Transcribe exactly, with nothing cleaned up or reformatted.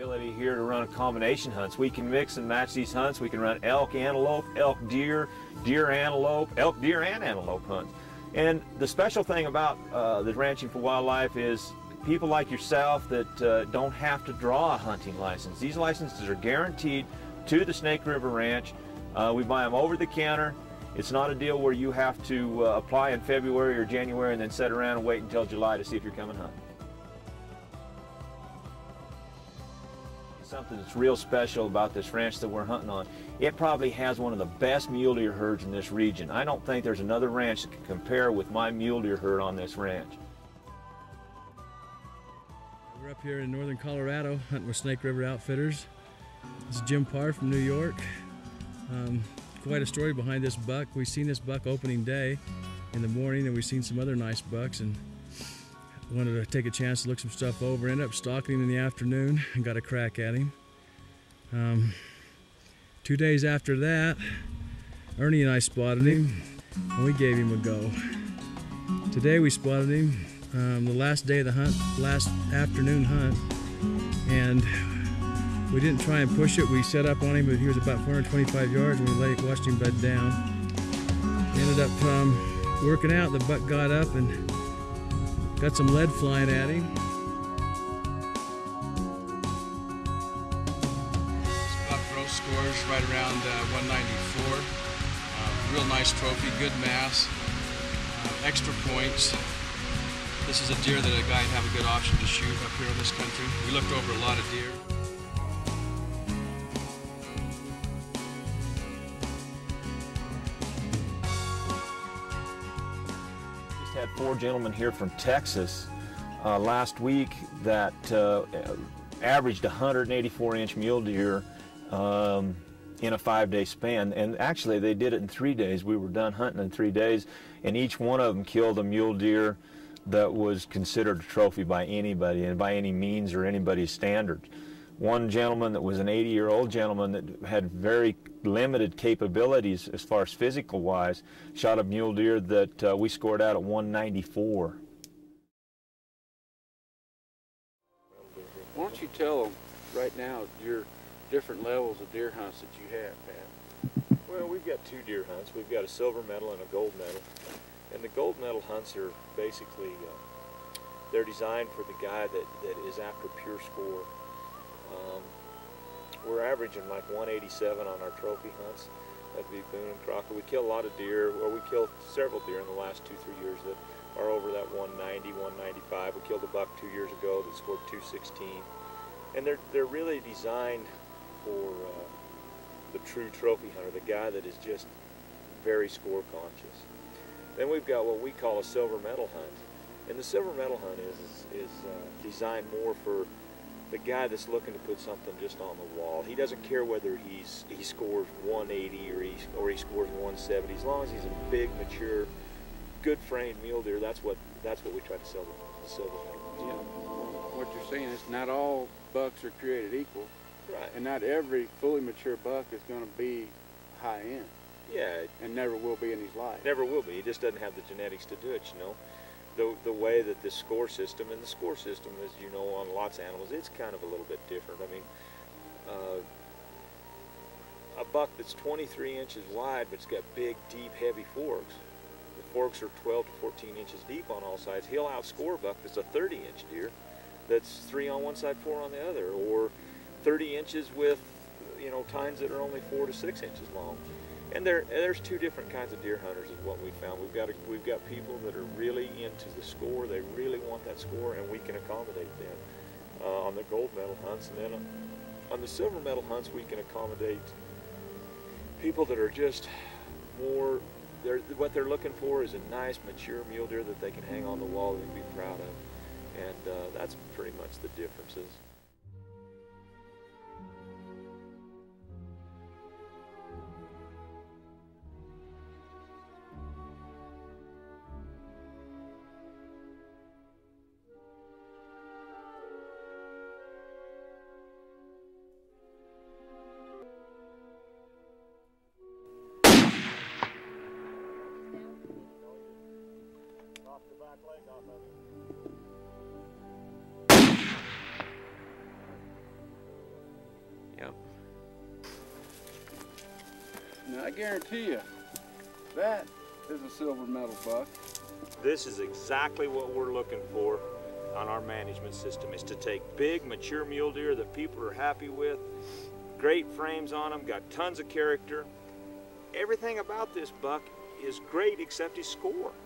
ability here to run combination hunts. We can mix and match these hunts. We can run elk, antelope, elk, deer, deer, antelope, elk, deer, and antelope hunts. And the special thing about uh, the Ranching for Wildlife is people like yourself that uh, don't have to draw a hunting license. These licenses are guaranteed to the Snake River Ranch. Uh, we buy them over the counter. It's not a deal where you have to uh, apply in February or January and then sit around and wait until July to see if you're coming hunting. Something that's real special about this ranch that we're hunting on, it probably has one of the best mule deer herds in this region. I don't think there's another ranch that can compare with my mule deer herd on this ranch. We're up here in northern Colorado hunting with Snake River Outfitters. This is Jim Parr from New York. Um, quite a story behind this buck. We've seen this buck opening day in the morning, and we've seen some other nice bucks, and wanted to take a chance to look some stuff over. Ended up stalking him in the afternoon and got a crack at him. Um, two days after that, Ernie and I spotted him and we gave him a go. Today we spotted him um, the last day of the hunt, last afternoon hunt, and we didn't try and push it. We set up on him, but he was about four hundred twenty-five yards, and we let, watched him bed down. Ended up um, working out. The buck got up and got some lead flying at him. Scott Gross scores right around uh, one ninety-four. Uh, real nice trophy, good mass, uh, extra points. This is a deer that a guy would have a good option to shoot up here in this country. We looked over a lot of deer. Had four gentlemen here from Texas uh, last week that uh, averaged one hundred eighty-four inch mule deer um, in a five-day span, and actually they did it in three days. We were done hunting in three days, and each one of them killed a mule deer that was considered a trophy by anybody and by any means or anybody's standards. One gentleman that was an eighty year old gentleman that had very limited capabilities as far as physical wise shot a mule deer that uh, we scored out at one ninety-four. Why don't you tell them right now your different levels of deer hunts that you have, Pat? Well, we've got two deer hunts. We've got a silver medal and a gold medal. And the gold medal hunts are basically, uh, they're designed for the guy that, that is after pure score. Um, we're averaging like one eighty-seven on our trophy hunts. That'd be Boone and Crocker. We kill a lot of deer, or we killed several deer in the last two, three years that are over that one ninety, one ninety-five. We killed a buck two years ago that scored two sixteen. And they're, they're really designed for uh, the true trophy hunter, the guy that is just very score conscious. Then we've got what we call a silver medal hunt. And the silver medal hunt is, is, is uh, designed more for the guy that's looking to put something just on the wall. He doesn't care whether he's he scores one eighty or he or he scores one seventy. As long as he's a big, mature, good framed mule deer, that's what that's what we try to sell the silver medal. Yeah. What you're saying is not all bucks are created equal, right? And not every fully mature buck is going to be high end. Yeah. And never will be in his life. Never will be. He just doesn't have the genetics to do it, you know. The, the way that this score system, and the score system, as you know, on lots of animals, it's kind of a little bit different. I mean, uh, a buck that's twenty-three inches wide, but it's got big, deep, heavy forks. The forks are twelve to fourteen inches deep on all sides. He'll outscore a buck that's a thirty inch deer that's three on one side, four on the other, or thirty inches with, you know, tines that are only four to six inches long. And there, there's two different kinds of deer hunters is what we found. We've got, a, we've got people that are really into the score. They really want that score, and we can accommodate them uh, on the gold medal hunts. And then on, on the silver medal hunts, we can accommodate people that are just more, they're, what they're looking for is a nice, mature mule deer that they can hang on the wall and be proud of. And uh, that's pretty much the differences. Knock the back leg off of it. And I guarantee you, that is a silver medal buck. This is exactly what we're looking for on our management system, is to take big, mature mule deer that people are happy with, great frames on them, got tons of character. Everything about this buck is great except his score.